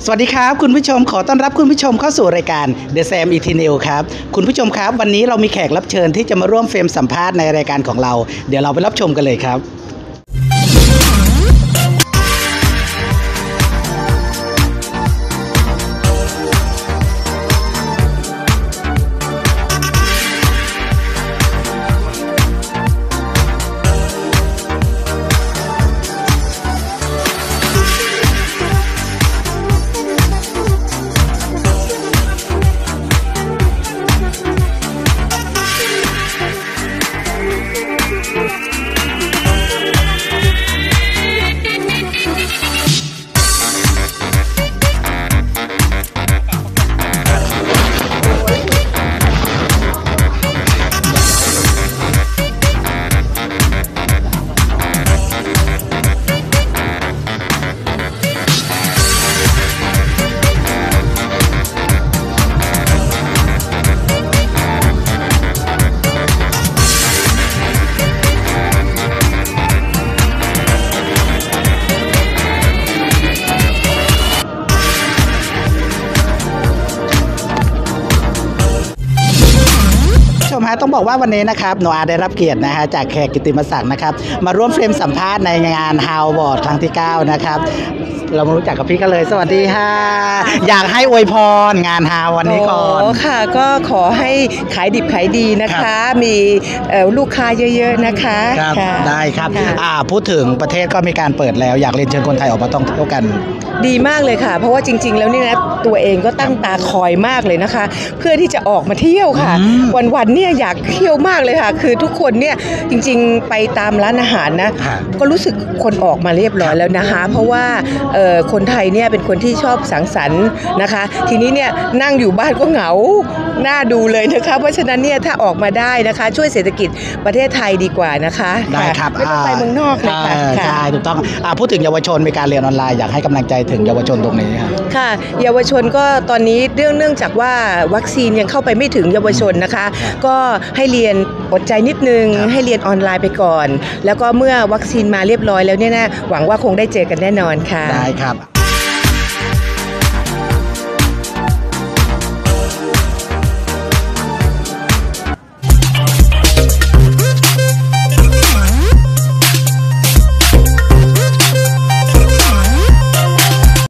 วัสดีครับคุณผู้ชมขอต้อนรับคุณผู้ชมเข้าสู่รายการ The Sam Eternal ครับคุณผู้ชมครับวันนี้เรามีแขกรับเชิญที่จะมาร่วมเฟรมสัมภาษณ์ในรายการของเราเดี๋ยวเราไปรับชมกันเลยครับต้องบอกว่าวันนี้นะครับโนอาได้รับเกียรตินะฮะจากแขกกิตติมศักดิ์นะครับมาร่วมเฟรมสัมภาษณ์ในงานฮาวบอร์ดครั้งที่9นะครับเรามารู้จักกับพี่กันเลยสวัสดีค่ะอยากให้อวยพรงานฮาววันนี้ก่อนค่ะก็ขอให้ขายดิบขายดีนะคะมีลูกค้าเยอะๆนะคะครับได้ครับพูดถึงประเทศก็มีการเปิดแล้วอยากเรียนเชิญคนไทยออกมาท่องเที่ยวกันดีมากเลยค่ะเพราะว่าจริงๆแล้วนี่นะตัวเองก็ตั้งตาคอยมากเลยนะคะเพื่อที่จะออกมาเที่ยวค่ะวันๆเนี่ยอยากเที่ยวมากเลยค่ะคือทุกคนเนี่ยจริงๆไปตามร้านอาหารนะก็รู้สึกคนออกมาเรียบร้อยแล้วนะคะเพราะว่าคนไทยเนี่ยเป็นคนที่ชอบสังสรรค์นะคะทีนี้เนี่ยนั่งอยู่บ้านก็เหงาน่าดูเลยนะคะเพราะฉะนั้นเนี่ยถ้าออกมาได้นะคะช่วยเศรษฐกิจประเทศไทยดีกว่านะคะได้ครับไม่ต้องไปเมืองนอกเลยค่ะใช่ถูกต้องพูดถึงเยาวชนมีการเรียนออนไลน์อยากให้กำลังใจถึงเยาวชนตรงนี้ค่ะเยาวชนก็ตอนนี้เนื่องจากว่าวัคซีนยังเข้าไปไม่ถึงเยาวชนนะคะก็ให้เรียนอดใจนิดนึงให้เรียนออนไลน์ไปก่อนแล้วก็เมื่อวัคซีนมาเรียบร้อยแล้วเนี่ยนะหวังว่าคงได้เจอกันแน่นอนค่ะได้ครับ